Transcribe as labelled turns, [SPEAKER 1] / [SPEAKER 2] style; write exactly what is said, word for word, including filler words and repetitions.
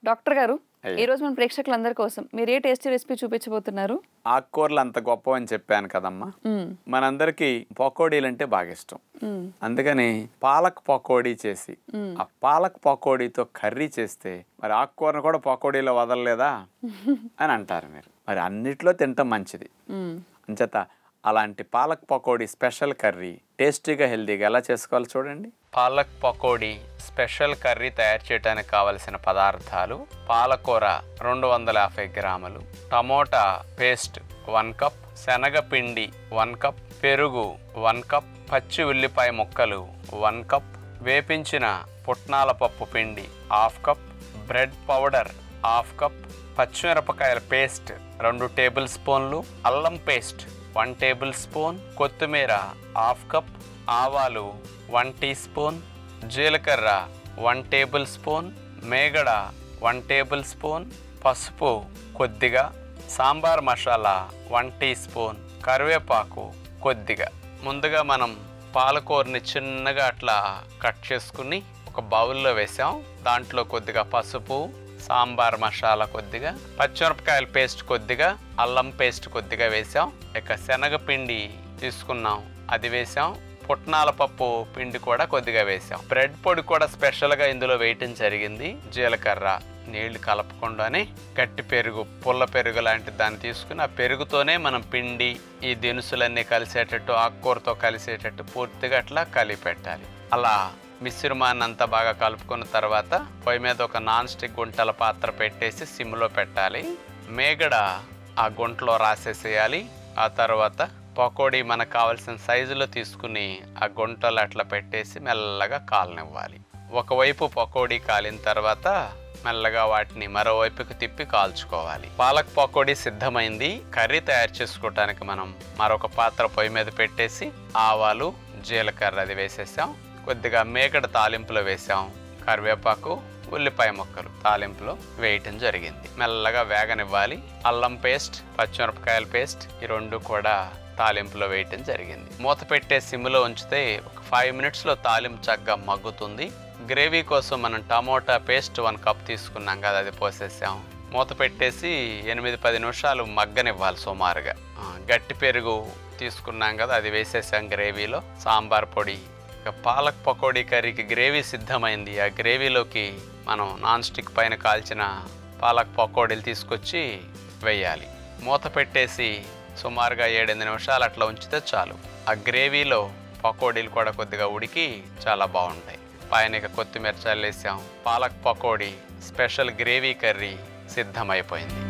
[SPEAKER 1] Doctor గారు ఈ రోజు మన ప్రేక్షకులందరి కోసం మీరు ఏ టేస్టీ రెసిపీ చూపించబోతున్నారు?
[SPEAKER 2] ఆకుకూరలు అంత గొప్ప అని చెప్పాను కదమ్మా. మనందరికి పకోడీలు అంటే బాగా ఇష్టం. అందుకని పాలక్ పకోడీ చేసి ఆ పాలక్ పకోడీతో కర్రీ చేస్తే మరి ఆకుకూరను కూడా పకోడీలో వదలలేదా అని అంటారు మీరు. మరి అన్నిట్లో తింటాం మంచిది. అంచేత అలాంటి పాలక్ పకోడీ స్పెషల్ కర్రీ టేస్టీగా హెల్తీగా ఎలా చేసుకోవాలో చూడండి. పాలక్ పకోడీ స్పెషల్ కర్రీ తయారు చేయడానికి కావలసిన పదార్థాలు: పాలకూర రెండు వందల యాభై గ్రాములు, టమోటా పేస్ట్ వన్ కప్, శనగపిండి వన్ కప్, పెరుగు వన్ కప్, పచ్చి ఉల్లిపాయ ముక్కలు వన్ కప్, వేపించిన పుట్నాల పప్పు పిండి half cup, bread powder half cup, పచ్చిమిరపకాయల పేస్ట్ రెండు టేబుల్ స్పూన్లు, అల్లం పేస్ట్ వన్ టేబుల్ స్పూన్, కొత్తిమీర హాఫ్ కప్, ఆవాలు వన్ టీ స్పూన్, జీలకర్ర వన్ టేబుల్ స్పూన్, మేగడ వన్ టేబుల్ స్పూన్, పసుపు కొద్దిగా, sambar masala one teaspoon, కరివేపాకు కొద్దిగా. ముందుగా మనం పాలకూరని చిన్నగా అట్లా కట్ చేసుకుని ఒక బౌల్లో వేసాం. దాంట్లో కొద్దిగా పసుపు, సాంబార్ మసాలా కొద్దిగా, పచ్చిమిరపకాయల పేస్ట్ కొద్దిగా, అల్లం పేస్ట్ కొద్దిగా వేసాం. ఇక శనగపిండి తీసుకున్నాం, అది వేసాం. పుట్నాల పప్పు పిండి కూడా కొద్దిగా వేసాం. బ్రెడ్ పొడి కూడా స్పెషల్గా ఇందులో వేయటం జరిగింది. జీలకర్ర, నీళ్లు కలపకుండానే గట్టి పెరుగు, పుల్ల పెరుగు లాంటి దాన్ని తీసుకుని ఆ పెరుగుతోనే మనం పిండి ఈ దినుసులన్నీ కలిసేటట్టు, ఆకుకూరతో కలిసేటట్టు పూర్తిగా అట్లా కలిపి పెట్టాలి. అలా మిశ్రమాన్ని అంతా బాగా కలుపుకున్న తర్వాత పొయ్యి మీద ఒక నాన్ స్టిక్ గుంటల పాత్ర పెట్టేసి సిమ్లో పెట్టాలి. మేగడ ఆ గుంటలో రాసేసేయాలి. ఆ తర్వాత పకోడీ మనకు కావాల్సిన సైజులో తీసుకుని ఆ గుంటలు అట్లా పెట్టేసి మెల్లగా కాలనివ్వాలి. ఒకవైపు పకోడీ కాలిన తర్వాత మెల్లగా వాటిని మరోవైపుకి తిప్పి కాల్చుకోవాలి. పాలక్ పకోడీ సిద్ధమైంది. కర్రీ తయారు చేసుకోవటానికి మనం మరొక పాత్ర పొయ్యి మీద పెట్టేసి ఆవాలు, జీలకర్ర అది వేసేసాం. కొద్దిగా మేకడ తాలింపులో వేసాం. కరివేపాకు, ఉల్లిపాయ ముక్కలు తాలింపులో వేయటం జరిగింది. మెల్లగా వేగనివ్వాలి. అల్లం పేస్ట్, పచ్చిమిరపకాయల పేస్ట్ ఈ రెండు కూడా తాలింపులో వేయటం జరిగింది. మూత పెట్టే సిమ్లో ఉంచితే ఒక ఫైవ్ మినిట్స్లో తాలింపు చక్కగా మగ్గుతుంది. గ్రేవీ కోసం మనం టమోటా పేస్ట్ వన్ కప్ తీసుకున్నాం కదా, అది పోసేసాం. మూత పెట్టేసి ఎనిమిది పది నిమిషాలు మగ్గనివ్వాలి సుమారుగా. గట్టి పెరుగు తీసుకున్నాం కదా, అది వేసేసాం గ్రేవీలో. సాంబార్ పొడి. ఇక పాలక్ పకోడీ కర్రీకి గ్రేవీ సిద్ధమైంది. ఆ గ్రేవీలోకి మనం నాన్ స్టిక్ పైన కాల్చిన పాలక్ పకోడీలు తీసుకొచ్చి వేయాలి. మూత పెట్టేసి సుమారుగా ఏడెనిమిది నిమిషాలు అట్లా ఉంచితే చాలు. ఆ గ్రేవీలో పకోడీలు కూడా కొద్దిగా ఉడికి చాలా బాగుంటాయి. పైన ఇక కొత్తిమీర చల్లేసాం. Palak pakodi special gravy curry సిద్ధమైపోయింది.